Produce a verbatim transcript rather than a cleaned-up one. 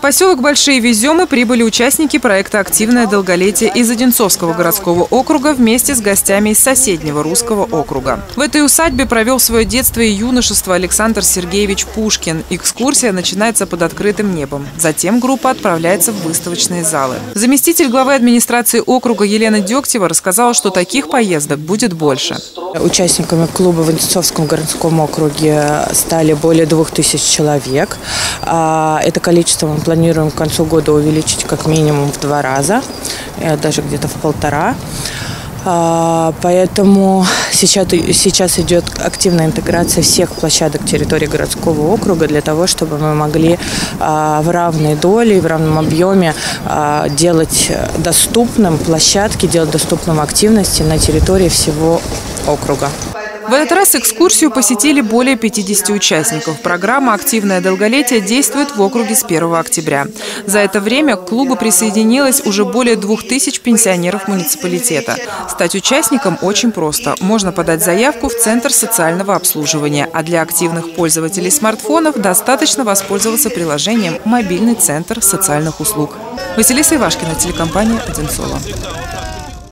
поселок Большие Веземы прибыли участники проекта «Активное долголетие» из Одинцовского городского округа вместе с гостями из соседнего Русского округа. В этой усадьбе провел свое детство и юношество Александр Сергеевич Пушкин. Экскурсия начинается под открытым небом. Затем группа отправляется в выставочные залы. Заместитель главы администрации округа Елена Дегтева рассказала, что таких поездок будет больше. Участниками клуба в Одинцовском городском округе стали более двух тысяч человек. Это количество мы планируем к концу года увеличить как минимум в два раза, даже где-то в полтора. Поэтому сейчас, сейчас идет активная интеграция всех площадок территории городского округа для того, чтобы мы могли в равной доле и в равном объеме делать доступным площадки, делать доступным активности на территории всего округа. В этот раз экскурсию посетили более пятидесяти участников. Программа «Активное долголетие» действует в округе с первого октября. За это время к клубу присоединилось уже более двух тысяч пенсионеров муниципалитета. Стать участником очень просто. Можно подать заявку в Центр социального обслуживания, а для активных пользователей смартфонов достаточно воспользоваться приложением «Мобильный центр социальных услуг». Василиса Ивашкина, телекомпания «Одинцово».